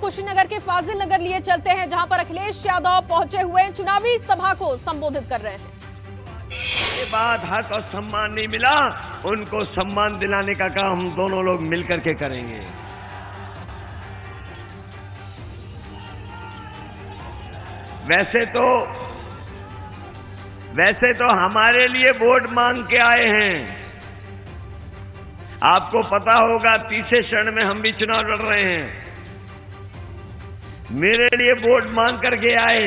कुशीनगर के फाजिल नगर लिए चलते हैं, जहां पर अखिलेश यादव पहुंचे हुए चुनावी सभा को संबोधित कर रहे हैं। के बाद हक और सम्मान नहीं मिला, उनको सम्मान दिलाने का काम हम दोनों लोग मिलकर के करेंगे। वैसे तो हमारे लिए वोट मांग के आए हैं। आपको पता होगा तीसरे चरण में हम भी चुनाव लड़ रहे हैं। मेरे लिए वोट मांग करके आए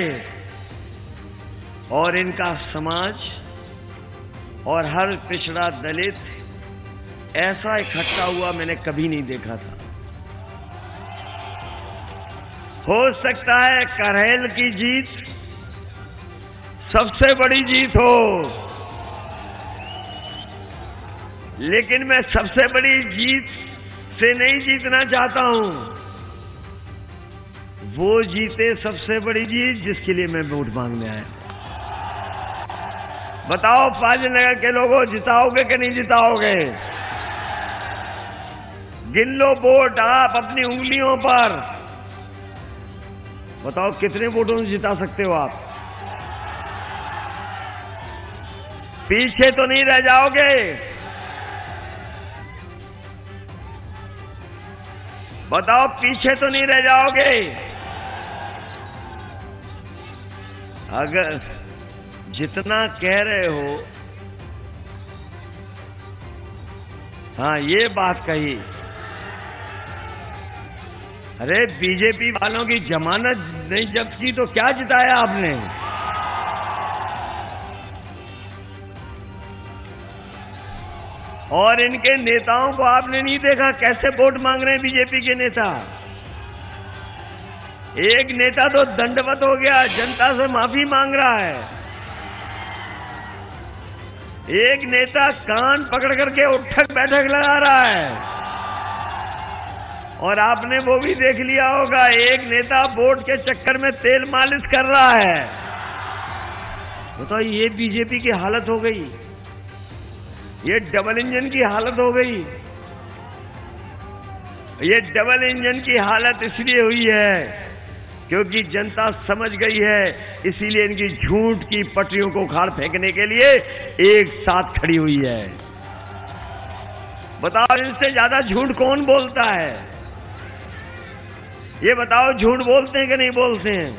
और इनका समाज और हर पिछड़ा दलित ऐसा इकट्ठा हुआ मैंने कभी नहीं देखा था। हो सकता है करहेल की जीत सबसे बड़ी जीत हो, लेकिन मैं सबसे बड़ी जीत से नहीं जीतना चाहता हूं। वो जीते सबसे बड़ी जीत जिसके लिए मैं वोट मांगने आया। बताओ फाजिल नगर के लोगों, जिताओगे कि नहीं जिताओगे? गिन लो वोट आप अपनी उंगलियों पर। बताओ कितने वोटों से जिता सकते हो आप? पीछे तो नहीं रह जाओगे? बताओ पीछे तो नहीं रह जाओगे? अगर जितना कह रहे हो, हाँ ये बात कही, अरे बीजेपी वालों की जमानत नहीं जब्त की तो क्या जिताया आपने? और इनके नेताओं को आपने नहीं देखा कैसे वोट मांग रहे हैं बीजेपी के नेता? एक नेता तो दंडवत हो गया, जनता से माफी मांग रहा है। एक नेता कान पकड़ करके उठक बैठक लगा रहा है। और आपने वो भी देख लिया होगा, एक नेता वोट के चक्कर में तेल मालिश कर रहा है। बताओ ये बीजेपी की हालत हो गई, ये डबल इंजन की हालत हो गई। ये डबल इंजन की हालत इसलिए हुई है क्योंकि जनता समझ गई है, इसीलिए इनकी झूठ की पटरियों को उखाड़ फेंकने के लिए एक साथ खड़ी हुई है। बताओ इनसे ज्यादा झूठ कौन बोलता है? ये बताओ झूठ बोलते हैं कि नहीं बोलते हैं?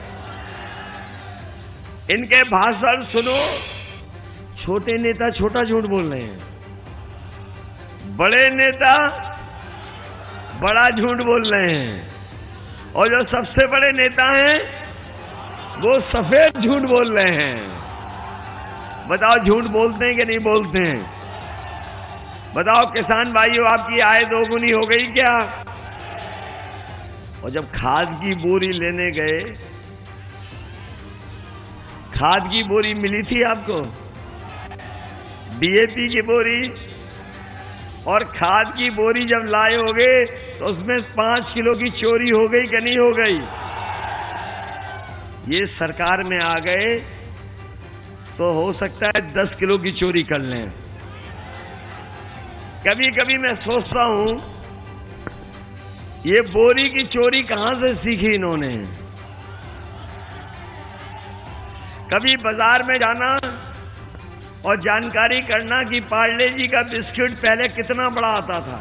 इनके भाषण सुनो, छोटे नेता छोटा झूठ बोल रहे हैं, बड़े नेता बड़ा झूठ बोल रहे हैं, और जो सबसे बड़े नेता हैं वो सफेद झूठ बोल रहे हैं। बताओ झूठ बोलते हैं कि नहीं बोलते हैं? बताओ किसान भाइयों, आपकी आय दोगुनी हो गई क्या? और जब खाद की बोरी लेने गए, खाद की बोरी मिली थी आपको? डीएपी की बोरी और खाद की बोरी जब लाए होगे तो उसमें 5 किलो की चोरी हो गई कि नहीं हो गई? ये सरकार में आ गए तो हो सकता है 10 किलो की चोरी कर लें। कभी कभी मैं सोचता हूं ये बोरी की चोरी कहां से सीखी इन्होंने। कभी बाजार में जाना और जानकारी करना कि पार्ले जी का बिस्किट पहले कितना बड़ा आता था।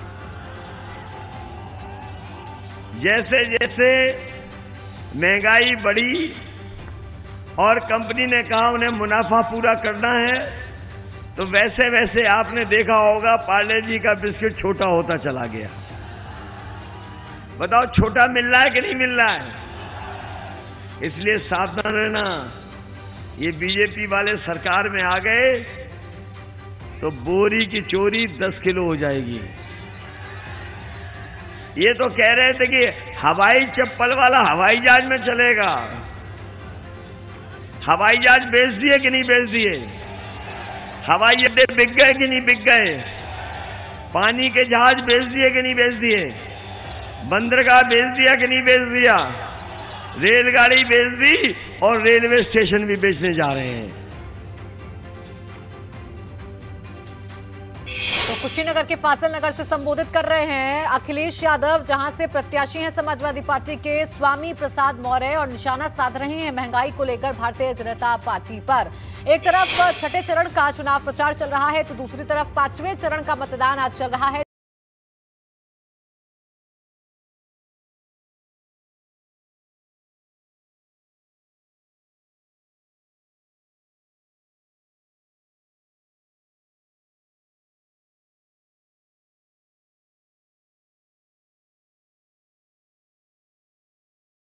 जैसे जैसे महंगाई बढ़ी और कंपनी ने कहा उन्हें मुनाफा पूरा करना है, तो वैसे वैसे आपने देखा होगा पार्ले जी का बिस्किट छोटा होता चला गया। बताओ छोटा मिल रहा है कि नहीं मिल रहा है? इसलिए सावधान रहना। ये बीजेपी वाले सरकार में आ गए तो बोरी की चोरी 10 किलो हो जाएगी। ये तो कह रहे थे कि हवाई चप्पल वाला हवाई जहाज में चलेगा। हवाई जहाज बेच दिए कि नहीं बेच दिए? हवाई अड्डे बिक गए कि नहीं बिक गए? पानी के जहाज बेच दिए कि नहीं बेच दिए? बंदरगाह बेच दिया कि नहीं बेच दिया? रेलगाड़ी बेच दी और रेलवे स्टेशन भी बेचने जा रहे हैं। तो कुशीनगर के फासिल नगर से संबोधित कर रहे हैं अखिलेश यादव, जहां से प्रत्याशी हैं समाजवादी पार्टी के स्वामी प्रसाद मौर्य और निशाना साध रहे हैं महंगाई को लेकर भारतीय जनता पार्टी पर। एक तरफ छठे चरण का चुनाव प्रचार चल रहा है तो दूसरी तरफ 5वें चरण का मतदान आज चल रहा है।